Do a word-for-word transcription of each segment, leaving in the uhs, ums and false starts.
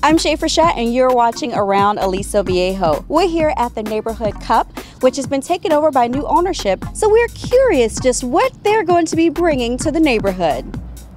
I'm Shay Frechette, and you're watching Around Aliso Viejo. We're here at the Neighborhood Cup, which has been taken over by new ownership, so we're curious just what they're going to be bringing to the neighborhood.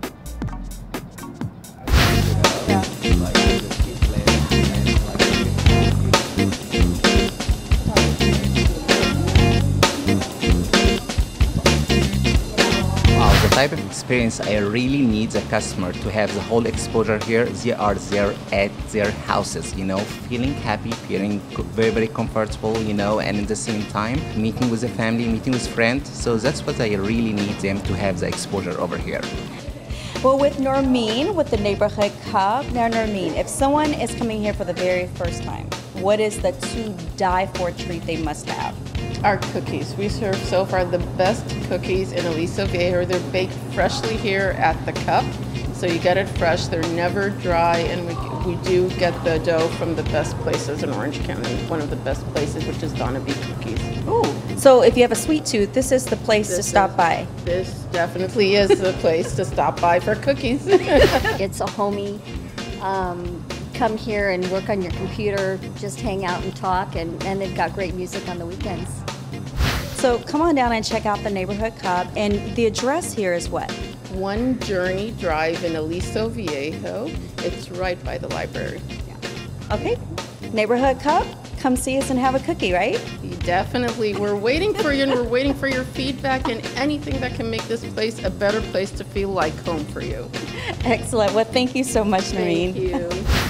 The type of experience I really need the customer to have the whole exposure here. They are there at their houses, you know, feeling happy, feeling very, very comfortable, you know, and at the same time, meeting with the family, meeting with friends. So that's what I really need them to have the exposure over here. Well, with Normeen, with the Neighborhood Cup, now Normeen, if someone is coming here for the very first time, what is the to-die-for treat they must have? Our cookies. We serve so far the best cookies in Aliso Viejo. They're baked freshly here at the Cup, so you get it fresh. They're never dry, and we, we do get the dough from the best places in Orange County, one of the best places, which is Donna B Cookies. Ooh. So if you have a sweet tooth, this is the place this to stop is, by. This definitely is the place to stop by for cookies. It's a homey. Um, come here and work on your computer, just hang out and talk, and, and they've got great music on the weekends. So come on down and check out the Neighborhood Cup, and the address here is what? One Journey Drive in Aliso Viejo. It's right by the library. Yeah. Okay, Neighborhood Cup, come see us and have a cookie, right? Definitely. We're waiting for you, and we're waiting for your feedback and anything that can make this place a better place to feel like home for you. Excellent. Well, thank you so much, Noreen. Thank you.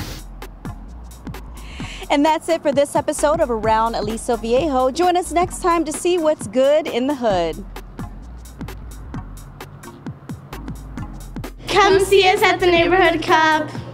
And that's it for this episode of Around Aliso Viejo. Join us next time to see what's good in the hood. Come see us at the Neighborhood Cup.